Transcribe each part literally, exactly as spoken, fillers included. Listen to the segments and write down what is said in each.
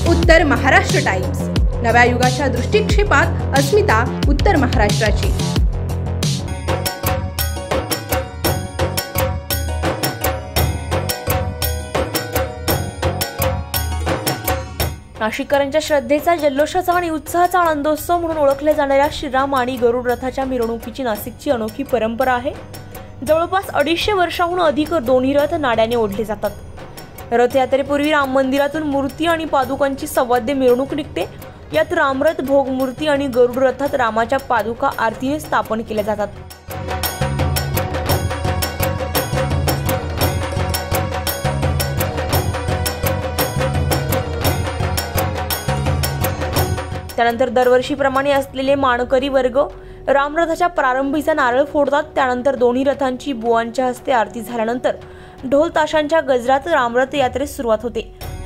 उत्तर महाराष्ट्र टाइम्स, नव्या युगाच्या दृष्टिक्षेपात अस्मिता उत्तर महाराष्ट्राची। नाशिककरांच्या श्रद्धेचा, जल्लोषाचा आणि उत्साहाचा आनंदोत्सव म्हणून ओळखल्या जाणाऱ्या श्रीराम आणि गरुड रथाच्या मिरवणुकीची नाशिकची अनोखी परंपरा आहे। जवळपास अडीचशे वर्षांहून अधिक दोन्ही रथ नाड्याने ओढले जातात। रथयात्रेपूर्वी राम मंदिरातून मूर्ती आणि पादुकांची सवाद्य मिरवणूक निघते। यात रामरथ, भोगमूर्ती आणि गरुड रथात रामाच्या पादुका आरतीने स्थापन केल्या जातात। त्यानंतर दरवर्षीप्रमाणे असलेले मानकरी वर्ग रामरथाच्या प्रारंभीचा नारळ फोडतात। त्यानंतर दोन्ही रथांची बुवांच्या हस्ते आरती झाल्यानंतर ढोल ताशांच्या गजरात रामरथ यात्रेस सुरुवात होते।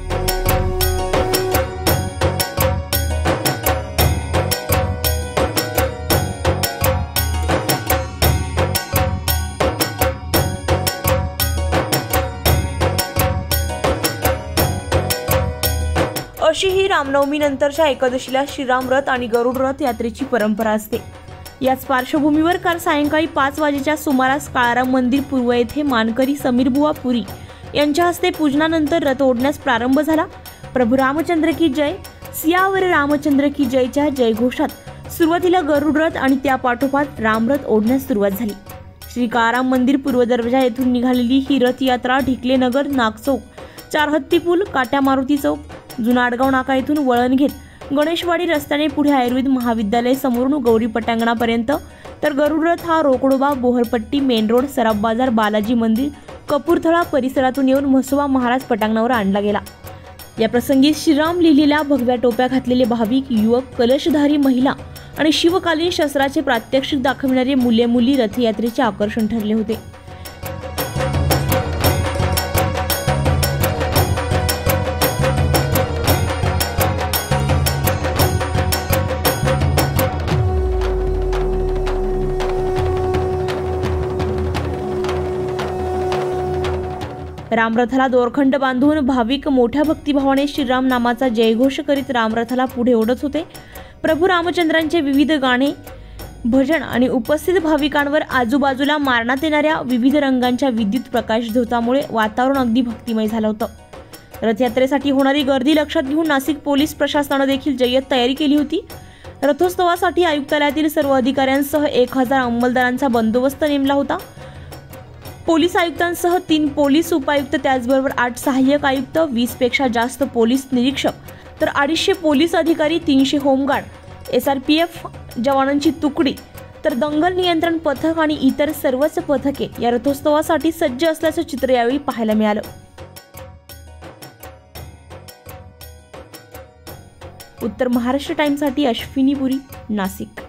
अशी ही रामनवमी नंतरच्या एकादशीला श्रीराम रथ आणि गरुड रथ यात्रेची परंपरा असते। याच पार्श्वभूमीवर काल सायंकाळी पाच वाजेच्या सुमारास काळाराम मंदिर पूर्व येथे मानकरी समीरबुवा पुरी यांच्या हस्ते पूजनानंतर रथ ओढण्यास प्रारंभ झाला। प्रभू रामचंद्र की जय, सियावर रामचंद्र की जयच्या जयघोषात सुरुवातीला गरुड रथ आणि त्या पाठोपाठ रामरथ ओढण्यास सुरुवात झाली। श्री काळाराम मंदिर पूर्व दरवाजा येथून निघालेली ही रथ यात्रा ढिकले नगर, नागचौक, चारहत्ती पूल, काट्या मारुती चौक, जुना आडगाव नाका येथून वळण घेत गणेशवाडी रस्त्याने पुढे आयुर्वेद महाविद्यालय समोरून गौरी पटांगणापर्यंत, तर गरुड रथ हा रोकडोबा, बोहरपट्टी, मेन रोड, सराफ बाजार, बालाजी मंदिर, कपूरथळा परिसरातून येऊन म्हसोबा महाराज पटांगणावर आणला गेला। या प्रसंगी श्रीराम लिहिलेल्या भगव्या टोप्या घातलेले भाविक, युवक, कलशधारी महिला आणि शिवकालीन शस्त्राचे प्रात्यक्षिक दाखविणारे मुले मुली रथयात्रेचे आकर्षण ठरले होते। रामरथाला दोरखंड बांधून भाविक मोठ्या भक्तिभावाने श्रीराम नामाचा जयघोष करीत रामरथाला पुढे ओढत होते। प्रभू रामचंद्रांचे विविध गाणे, भजन आणि उपस्थित भाविकांवर आजूबाजूला मारण्यात येणाऱ्या विविध रंगांच्या विद्युत प्रकाश झोतामुळे वातावरण अगदी भक्तिमय झालं होतं। रथयात्रेसाठी होणारी गर्दी लक्षात घेऊन नाशिक पोलीस प्रशासनाने देखील जय्यत तयारी केली होती। रथोत्सवासाठी आयुक्तालयातील सर्व अधिकाऱ्यांसह एक हजार अंमलदारांचा बंदोबस्त नेमला होता। पोलीस आयुक्तांसह तीन पोलीस उपायुक्त, त्याचबरोबर आठ सहाय्यक आयुक्त, वीस पेक्षा जास्त पोलीस निरीक्षक, तर अडीचशे पोलीस अधिकारी, तीनशे home guard, S R P F जवानांची तुकडी, तर दंगल नियंत्रण पथक आणि इतर सर्वच पथके या रथोत्सवासाठी सज्ज असल्याचं चित्र यावेळी पाहायला मिळालं। उत्तर महाराष्ट्र टाइम्ससाठी अश्विनी पुरी, नाशिक।